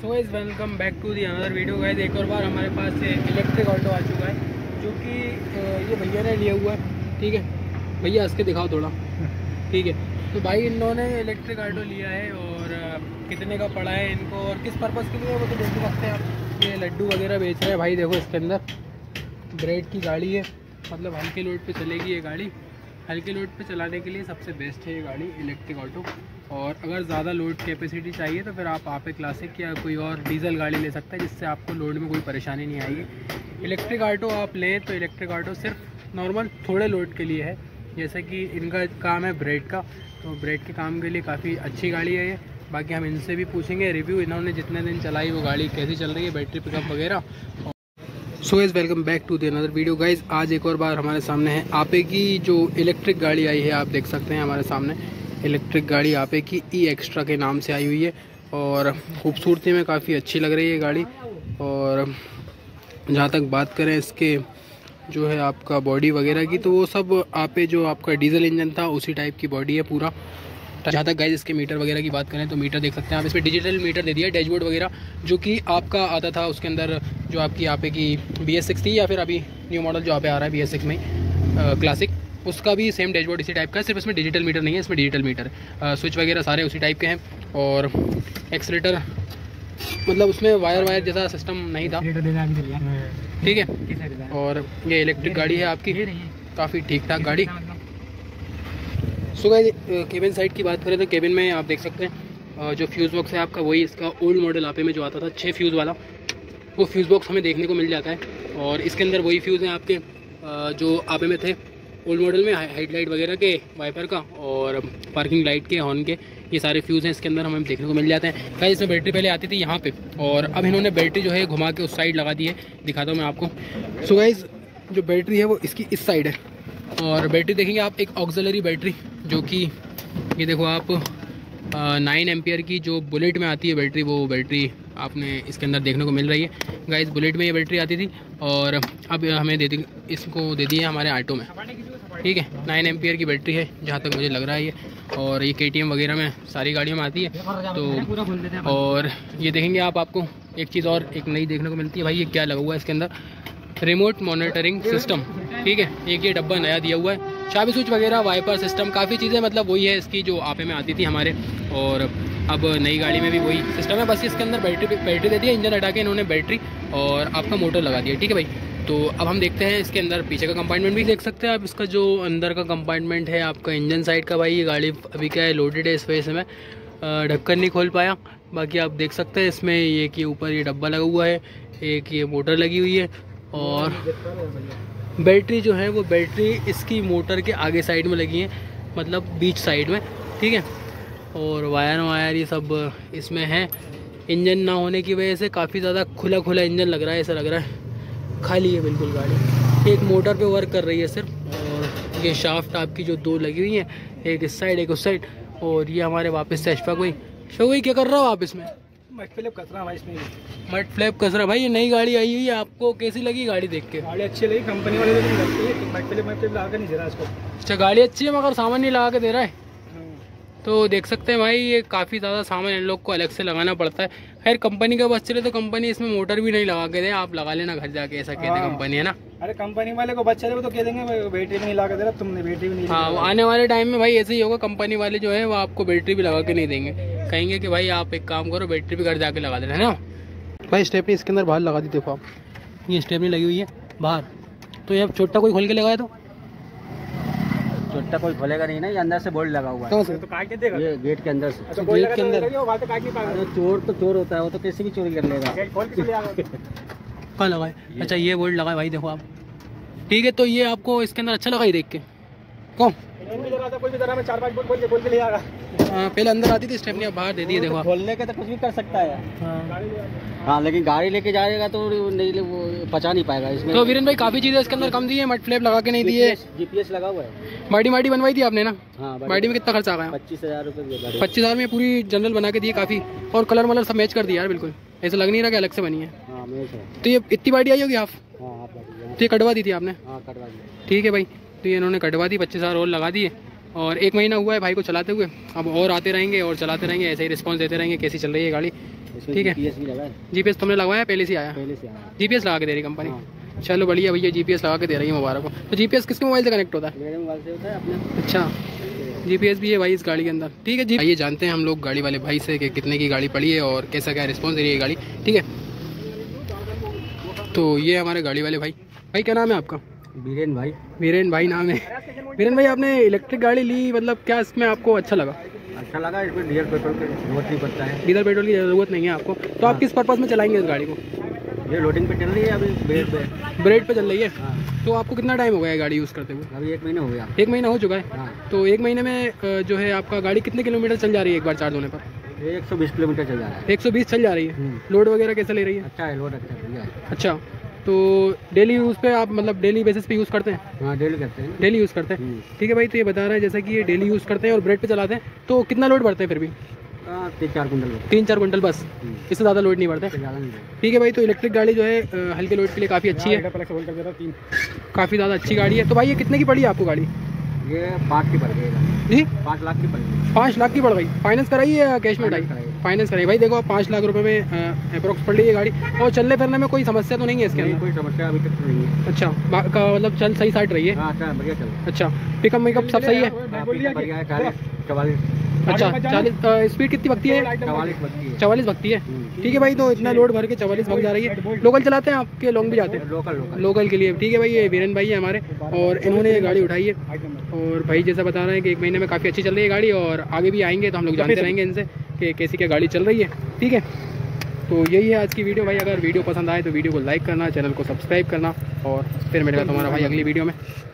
So guys welcome back to the another video guys. एक और बार हमारे पास इलेक्ट्रिक ऑटो आ चुका है जो कि ये भैया ने लिया हुआ है। ठीक है भैया, हंस के दिखाओ थोड़ा। ठीक है, तो भाई इन्होंने इलेक्ट्रिक ऑटो लिया है और कितने का पड़ा है इनको और किस पर्पज़ के लिए वो तो देख सकते हैं आप। ये लड्डू वगैरह बेच रहे हैं भाई। देखो इसके अंदर ब्रेड की गाड़ी है, मतलब हल्के लोड पे चलेगी ये गाड़ी। हल्के लोड पे चलाने के लिए सबसे बेस्ट है ये गाड़ी इलेक्ट्रिक ऑटो। और अगर ज़्यादा लोड कैपेसिटी चाहिए तो फिर आप आपे क्लासिक या कोई और डीजल गाड़ी ले सकते हैं, जिससे आपको लोड में कोई परेशानी नहीं आएगी। इलेक्ट्रिक ऑटो आप लें तो इलेक्ट्रिक ऑटो सिर्फ नॉर्मल थोड़े लोड के लिए है। जैसे कि इनका काम है ब्रेड का, तो ब्रेड के काम के लिए काफ़ी अच्छी गाड़ी है ये। बाकी हम इनसे भी पूछेंगे रिव्यू, इन्होंने जितने दिन चलाई वो गाड़ी कैसी चल रही है, बैटरी पिकअप वगैरह। So guys welcome back to the another video guys. आज एक और बार हमारे सामने है आपे की जो इलेक्ट्रिक गाड़ी आई है। आप देख सकते हैं हमारे सामने इलेक्ट्रिक गाड़ी आपे की ई एक्स्ट्रा के नाम से आई हुई है और खूबसूरती में काफ़ी अच्छी लग रही है गाड़ी। और जहाँ तक बात करें इसके जो है आपका बॉडी वगैरह की, तो वो सब आपे जो आपका डीजल इंजन था उसी टाइप की बॉडी है पूरा। जहाँ तक गाइस इसके मीटर वगैरह की बात करें तो मीटर देख सकते हैं आप। इसमें डिजिटल मीटर दे दिया है, डैशबोर्ड वगैरह जो कि आपका आता था उसके अंदर जो आपकी आपे की BS6 थी, या फिर अभी न्यू मॉडल जो आपे आ रहा है BS6 में क्लासिक, उसका भी सेम डैशबोर्ड इसी टाइप का है। सिर्फ इसमें डिजिटल मीटर नहीं है, इसमें डिजिटल मीटर स्विच वगैरह सारे उसी टाइप के हैं। और एक्सीलेटर मतलब उसमें वायर जैसा सिस्टम नहीं था। ठीक है, और ये इलेक्ट्रिक गाड़ी है आपकी, काफ़ी ठीक ठाक गाड़ी। सो गाइस केबिन साइड की बात करें तो केबिन में आप देख सकते हैं जो फ्यूज़ बॉक्स है आपका, वही इसका ओल्ड मॉडल आपे में जो आता था 6 फ्यूज़ वाला, वो फ्यूज़ बॉक्स हमें देखने को मिल जाता है। और इसके अंदर वही फ्यूज़ हैं आपके जो आपे में थे ओल्ड मॉडल में, हेडलाइट वगैरह के, वाइपर का और पार्किंग लाइट के, हॉर्न के, ये सारे फ्यूज़ हैं इसके अंदर हमें देखने को मिल जाते हैं। गाइस इसमें बैटरी पहले आती थी यहाँ पे और अब इन्होंने बैटरी जो है घुमा के उस साइड लगा दी है। दिखाता हूँ मैं आपको। सो गाइस जो बैटरी है वो इसकी इस साइड है और बैटरी देखेंगे आप एक ऑक्सिलरी बैटरी, जो कि ये देखो आप 9 एम्पियर की जो बुलेट में आती है बैटरी, वो बैटरी आपने इसके अंदर देखने को मिल रही है। गाइस बुलेट में ये बैटरी आती थी और अब हमें इसको दे दी है हमारे ऑटो में। ठीक है, 9 एम्पियर की बैटरी है जहाँ तक मुझे लग रहा है ये। और ये KTM वगैरह में सारी गाड़ियों में आती है। तो और ये देखेंगे आप, आपको एक चीज़ और एक नई देखने को मिलती है भाई। ये क्या लगा हुआ है इसके अंदर, रिमोट मॉनिटरिंग सिस्टम। ठीक है, एक ये डब्बा नया दिया हुआ है, चाबी स्विच वगैरह, वाइपर सिस्टम, काफ़ी चीज़ें मतलब वही है इसकी जो आपे में आती थी हमारे। और अब नई गाड़ी में भी वही सिस्टम है, बस इसके अंदर बैटरी दे दी है, इंजन हटा के इन्होंने बैटरी और आपका मोटर लगा दिया। ठीक है भाई, तो अब हम देखते हैं इसके अंदर पीछे का कंपार्टमेंट भी देख सकते हैं आप। इसका जो अंदर का कंपार्टमेंट है आपका इंजन साइड का, भाई ये गाड़ी अभी क्या है लोडेड है, इस वजह से मैं ढक्कन नहीं खोल पाया। बाकी आप देख सकते हैं इसमें ये कि ऊपर ये डब्बा लगा हुआ है, एक ये मोटर लगी हुई है और बैटरी जो है वो बैटरी इसकी मोटर के आगे साइड में लगी है, मतलब बीच साइड में। ठीक है, और वायर ये सब इसमें है। इंजन ना होने की वजह से काफ़ी ज़्यादा खुला इंजन लग रहा है, ऐसा लग रहा है खाली है बिल्कुल गाड़ी। एक मोटर पे वर्क कर रही है सिर्फ। और ये शाफ्ट आपकी जो 2 लगी हुई हैं, एक इस साइड एक उस साइड। और ये हमारे वापस से अशफाक भाई क्या कर रहा हो आप इसमें? मट फ्लैप कस रहा भाई इसमें। मट फ्लैप कस रहा भाई। ये नई गाड़ी आई हुई है, आपको कैसी लगी गाड़ी देख के? गाड़ी अच्छी लगी, कंपनी वाले तो नहीं लगती है, मट फ्लैप लगा के नहीं दे रहा इसको। अच्छा गाड़ी अच्छी है मगर सामान नहीं लगा के दे रहा है। तो देख सकते हैं भाई ये काफ़ी ज़्यादा सामान इन लोग को अलग से लगाना पड़ता है। खैर कंपनी का बस चले तो कंपनी इसमें मोटर भी नहीं लगा के दे, आप लगा लेना घर जाके, ऐसा कहते हैं कंपनी, है ना। अरे कंपनी वाले को बच्चे तो कह देंगे बैटरी भी नहीं लगा दे रहा, तुमने बैटरी भी नहीं। हाँ, आने वाले टाइम में भाई ऐसे ही होगा, कंपनी वाले जो है वो आपको बैटरी भी लगा के नहीं देंगे, कहेंगे कि भाई आप एक काम करो बैटरी भी घर जाके लगा देना, है ना भाई। स्टेपनी इसके अंदर बाहर लगा दी, देखो आप ये स्टेपनी लगी हुई है बाहर। तो ये छोटा कोई खोल के लगाया तो छोटा कोई खोलेगा नहीं ना, ये अंदर से बोर्ड लगा हुआ है। कहाँ से? तो काट के देगा ये गेट के अंदर से। अच्छा, गेट के अंदर चोर तो चोर होता है, वो तो कैसे भी चोरी कर लेगा। कहाँ लगा है? अच्छा ये बोर्ड लगा है भाई, देखो आप। ठीक है, तो ये आपको इसके अंदर अच्छा लगा ही देख के? कौन कोई भी तरह में 4-5 बोल के ले आएगा। पहले अंदर आती थी स्टेपनी, अब बाहर दे दिए, देखो आप। खोलने के तो कुछ भी कर सकता है। हाँ लेकिन गाड़ी लेके जाएगा तो नहीं, वो पचा नहीं पाएगा इसमें। तो वीरेन भाई काफी चीजें इसके अंदर कम दी है, मट फ्लैप लगा के नहीं दिए। GPS लगा हुआ है। बाडी बनवाई थी आपने ना? हाँ, बाडी में कितना खर्चा आ गया? 25,000 रुपये। 25,000 में पूरी जनरल बना के दी काफी, और कलर मलर सब मैच कर दिया यार, बिल्कुल ऐसा लग नहीं रहा कि अलग से बनी है। हाँ मैच है। तो ये इतनी बाडी आई होगी आप? हाँ तो ये कटवा दी थी आपने? हाँ कटवा दिया। ठीक है भाई, तो ये इन्होंने कटवा दी, 25,000 और लगा दिए और 1 महीना हुआ है भाई को चलाते हुए, अब और आते रहेंगे और चलाते रहेंगे, ऐसे ही रिस्पांस देते रहेंगे कैसी चल रही है गाड़ी। ठीक है, GPS तुमने लगवाया पहले से आया? पहले से आया। GPS लगा के दे रही कंपनी। चलो बढ़िया भैया, GPS लगा के दे रही है, मुबारक हो। तो GPS किसके मोबाइल से कनेक्ट होता है? मेरे मोबाइल से होता है अपने। अच्छा, GPS भी है भाई इस गाड़ी के अंदर। ठीक है जी, आइए जानते हैं हम लोग गाड़ी वाले भाई से कि कितने की गाड़ी पड़ी है और कैसा क्या रिस्पॉन्स दे रही है गाड़ी। ठीक है, तो ये हमारे गाड़ी वाले भाई। भाई क्या नाम है आपका? वीरेन भाई। वीरेन भाई नाम है। वीरेन भाई आपने इलेक्ट्रिक गाड़ी ली, मतलब क्या इसमें आपको अच्छा लगा? अच्छा लगा, इसमें डीजल पेट्रोल की जरूरत नहीं पड़ता है। डीजल पेट्रोल की ज़रूरत नहीं है आपको, तो आप किस पर्पज़ में चलाएंगे इस गाड़ी को? ये लोडिंग पे चल रही है अभी, ब्रेड पे। ब्रेड पे चल रही है। हाँ। तो आपको कितना टाइम हो गया है गाड़ी यूज़ करते हुए? अभी 1 महीना हो गया। 1 महीना हो चुका है। हाँ। तो 1 महीने में जो है आपका गाड़ी कितने किलोमीटर चल जा रही है एक बार चार्ज होने पर? 120 किलोमीटर चल जा रहा है। 120 चल जा रही है। लोड वगैरह कैसे ले रही है? अच्छा है, लोड अच्छा बढ़िया है। अच्छा, तो डेली यूज़ पे आप मतलब डेली बेसिस पे यूज़ करते हैं? हाँ, डेली करते हैं। डेली यूज़ करते हैं। ठीक है भाई, तो ये बता रहा है जैसे कि ये डेली यूज़ करते हैं और ब्रेड पे चलाते हैं, तो कितना लोड बढ़ते हैं फिर भी? 3-4 कुंटल। 3-4 कुंटल बस, इससे ज़्यादा लोड नहीं बढ़ते। ज़्यादा नहीं। ठीक है भाई, तो इलेक्ट्रिक गाड़ी जो है हल्के लोड के लिए काफ़ी अच्छी है, काफ़ी ज़्यादा अच्छी गाड़ी है। तो भाई ये कितने की पड़ी है आपको गाड़ी? ये 5 की पड़ गई जी, 5 लाख की पड़ गई। 5 लाख की पड़ गई। फाइनेंस कराई है या कैश में उठाई? फाइनेंस कराई। भाई देखो 5 लाख रुपए में अप्रोक्स पड़ रही है गाड़ी, और चलने फिरने में कोई समस्या तो नहीं है इसके नहीं, अंदर? कोई समस्या अभी तक तो नहीं है। अच्छा, मतलब चल सही साइड रही है? हाँ, अच्छा बढ़िया चल रहा है। अच्छा, पिकअप मेकअप सब सही है? बढ़िया है। 44 अच्छा, 40 स्पीड कितनी भगती है? 44 बजती है। 44 भगती है। ठीक है भाई, तो इतना लोड भर के 44 भग जा रही है। लोकल चलाते हैं आपके, लॉन्ग भी जाते हैं? लोकल के लिए। ठीक है भाई, ये वीरेन भाई है हमारे, और इन्होंने ये गाड़ी उठाई है, और भाई जैसा बता रहे हैं कि 1 महीने में काफ़ी अच्छी चल रही है गाड़ी, और आगे भी आएंगे तो हम लोग जानते रहेंगे इनसे कि कैसी क्या गाड़ी चल रही है। ठीक है, तो यही है आज की वीडियो भाई। अगर वीडियो पसंद आए तो वीडियो को लाइक करना, चैनल को सब्सक्राइब करना, और फिर मिलेगा तुम्हारा भाई अगली वीडियो में।